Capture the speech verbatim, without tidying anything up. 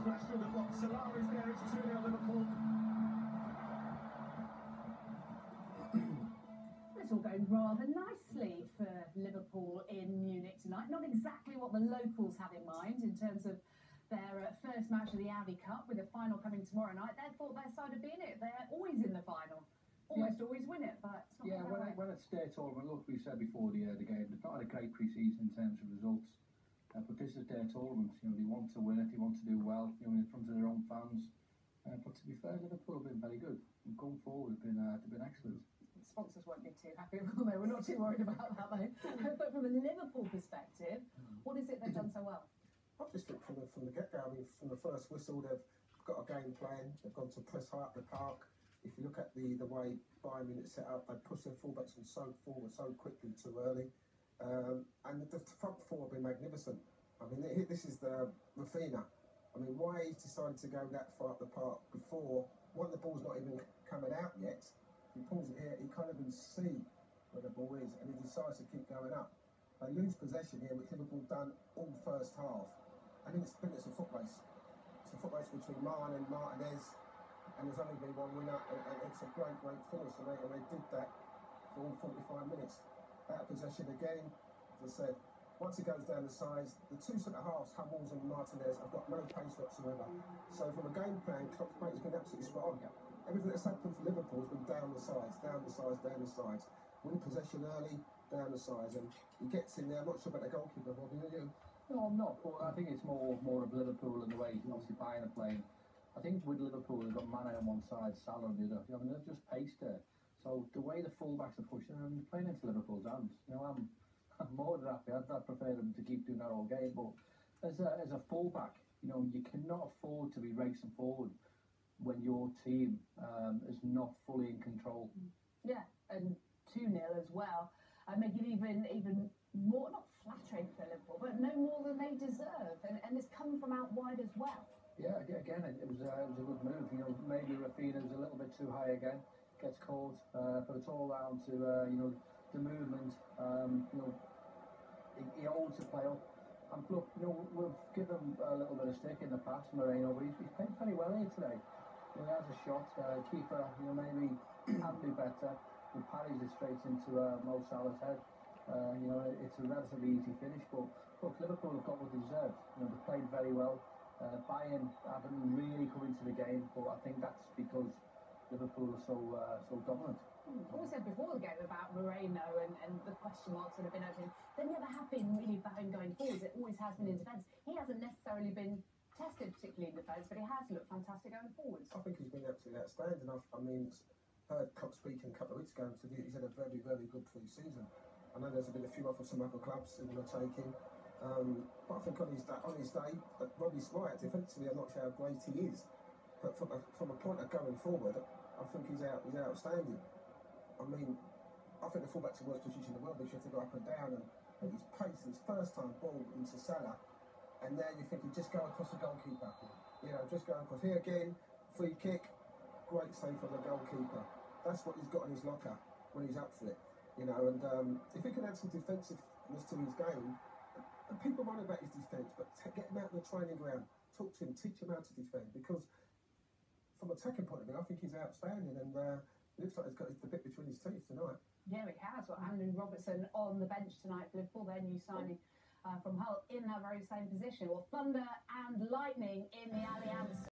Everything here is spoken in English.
stretch through the box. Solari's there, it's two nil Liverpool. It's all going rather nicely for Liverpool in Munich tonight. Not exactly what the locals had in mind in terms of their uh, first match of the Audi Cup, with the final coming tomorrow night. They thought their side would be in it. They're always in the final. Almost yeah. always win it, but it's not yeah, when, it, when it's day tournament, look, we said before the, uh, the game, they've not had a great pre-season in terms of results. Uh, but this is their tournament. You know, they want to win it, they want to do well, you know, in front of their own fans. Uh, but to be fair, Liverpool have been very good. And going forward, they've been, uh, they've been excellent. Sponsors won't be too happy, will they? We're not too worried about that, though. But from a Liverpool perspective, what is it they've done so well? I just think from the, from the get-go, I mean, from the first whistle, they've got a game plan. They've gone to press high up the park. If you look at the, the way Bayern Munich set up, they push their fullbacks from so forward so quickly too early. Um, and the, the front four have been magnificent. I mean, this is the Rafinha. I mean, why he's decided to go that far up the park before, one, the ball's not even coming out yet. He pulls it here, he can't even see where the ball is, and he decides to keep going up. They lose possession here, which Liverpool done all first half. I think it's, I think it's a foot race. It's a foot race between Mane and Martinez, and there's only been one winner, and, and it's a great, great finish, and they, and they did that for all forty-five minutes. Out of possession again, as I said, once it goes down the sides, the two centre-halves, Hummels and Martinez, have got no pace whatsoever. So from a game plan, Klopp's play has been absolutely spot on. Everything that's happened for Liverpool has been down the sides, down the sides, down the sides. Win possession early, down the sides, and he gets in there. I'm not sure about the goalkeeper, Bobby, are you? No, I'm not, but I think it's more more of Liverpool and the way obviously Bayern are playing. I think with Liverpool, they've got Mane on one side, Salah on the other. I mean, they're just paced there. So the way the fullbacks are pushing them, they're playing into Liverpool's hands. You know, I'm, I'm more than happy. I'd, I'd prefer them to keep doing that all game. But as a, as a fullback, you know, you cannot afford to be racing forward when your team um, is not fully in control. Yeah, and two nil as well. I make it even even more, not flattering for Liverpool, but no more than they deserve. And, and it's coming from out wide as well. Yeah, again, it, it was uh, it was a good move. You know, maybe Rafinha's a little bit too high again, gets caught, uh, but it's all down to uh, you know, the movement. Um, you know, he, he holds the play up. And look, you know, we've given him a little bit of stick in the past, Moreno, but he's, he's played very well here today. You know, he has a shot. Uh, keeper, you know, maybe can do better. He parries it straight into uh, Mo Salah's head. Uh, you know, it's a relatively easy finish, but look, Liverpool have got what they deserve. You know, they played very well. Uh, Bayern haven't really come into the game, but I think that's because Liverpool are so uh, so dominant. Mm. What we said before the game about Moreno and, and the question marks that have been over him, they never have been really about him going forwards. It always has been in defence. He hasn't necessarily been tested particularly in defence, but he has looked fantastic going forwards. I think he's been absolutely outstanding. I, I mean, I heard Klopp speaking a couple of weeks ago, so he's had a very, very good pre-season. I know there's been a few offers from other clubs who want to take him. Um, but I think on his, day, on his day, uh, Robbie's right. Defensively, I'm not sure how great he is. But from a, from a point of going forward, I think he's out. He's outstanding. I mean, I think the fullback's the worst position in the world because you have to go up and down. And, and his pace, his first time ball into Salah, and now you think he'd just go across the goalkeeper. You know, just go across. Here again, free kick, great save from the goalkeeper. That's what he's got in his locker when he's up for it. You know, and um, if he can add some defensiveness to his game, and people worry about his defence, but get him out on the training ground, talk to him, teach him how to defend, because from a attacking point of view, I think he's outstanding, and uh, it looks like he's got the bit between his teeth tonight. Yeah, he has. Well, Andrew Robertson on the bench tonight for Liverpool, their new signing uh, from Hull, in that very same position. Well, thunder and lightning in the Allianz.